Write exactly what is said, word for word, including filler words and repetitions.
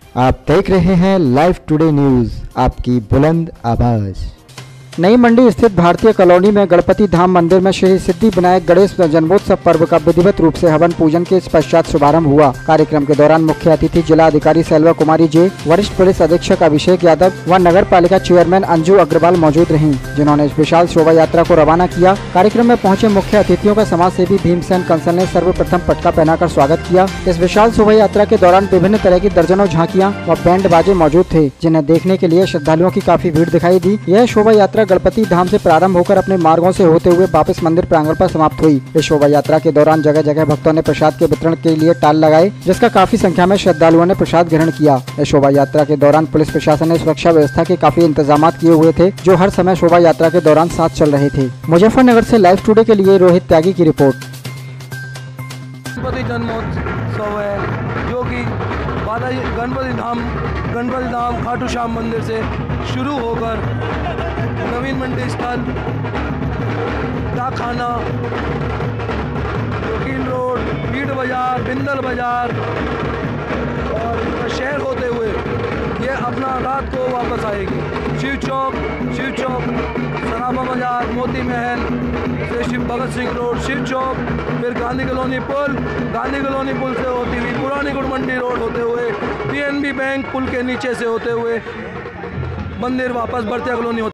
आप देख रहे हैं लाइव टुडे न्यूज, आपकी बुलंद आवाज। नई मंडी स्थित भारतीय कॉलोनी में गणपति धाम मंदिर में श्री सिद्धि विनायक गणेश जन्मोत्सव पर्व का विधिवत रूप से हवन पूजन के पश्चात शुभारंभ हुआ। कार्यक्रम के दौरान मुख्य अतिथि जिला अधिकारी सेल्वा कुमारी जे, वरिष्ठ पुलिस अधीक्षक अभिषेक यादव व नगर पालिका चेयरमैन अंजू अग्रवाल मौजूद रहीं, जिन्होंने इस विशाल शोभा यात्रा को रवाना किया। कार्यक्रम में पहुंचे मुख्य अतिथियों का समाज सेवी भीमसेन कंसल ने सर्वप्रथम पटका पहनाकर स्वागत किया। इस विशाल शोभा यात्रा के दौरान विभिन्न तरह की दर्जनों झांकियां व बैंड बाजे मौजूद थे, जिन्हें देखने के लिए श्रद्धालुओं की काफी भीड़ दिखाई दी। यह शोभा यात्रा गणपति धाम से प्रारंभ होकर अपने मार्गों से होते हुए वापस मंदिर प्रांगण पर समाप्त हुई। इस शोभा यात्रा के दौरान जगह जगह भक्तों ने प्रसाद के वितरण के लिए टाल लगाए, जिसका काफी संख्या में श्रद्धालुओं ने प्रसाद ग्रहण किया। इस शोभा यात्रा के दौरान पुलिस प्रशासन ने सुरक्षा व्यवस्था के काफी इंतजाम किए हुए थे, जो हर समय शोभा यात्रा के दौरान साथ चल रहे थे। मुजफ्फरनगर से लाइव टुडे के लिए रोहित त्यागी की रिपोर्ट। गणपति जन्मोत्सव है जो कि बालाजी गणपति धाम गणपति धाम खाटू श्याम मंदिर से शुरू होकर नवीन मंडी स्थल, डाकखाना, वकील रोड, पीट बाजार, बिंदल बाजार और शहर होते हुए ये अपना रात को वापस आएगी। शिव चौक, शिव चौक, सराबा बाजार, मोती महल से शिव भगत सिंह रोड, शिव चौक, फिर गांधी कॉलोनी पुल, गांधी कॉलोनी पुल से होती हुई पुरानी गुड़ मंडी रोड होते हुए पीएनबी बैंक पुल के नीचे से होते हुए मंदिर वापस बर्तिया कॉलोनी